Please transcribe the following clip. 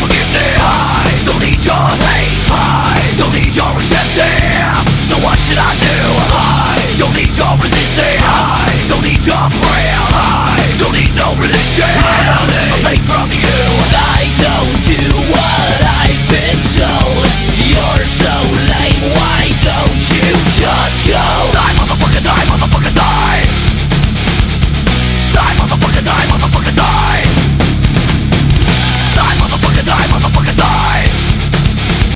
forgiveness. I don't need your hate, I don't need your resentment. So what should I do? I don't need your resistance, I don't need your prayers, I don't need no religion.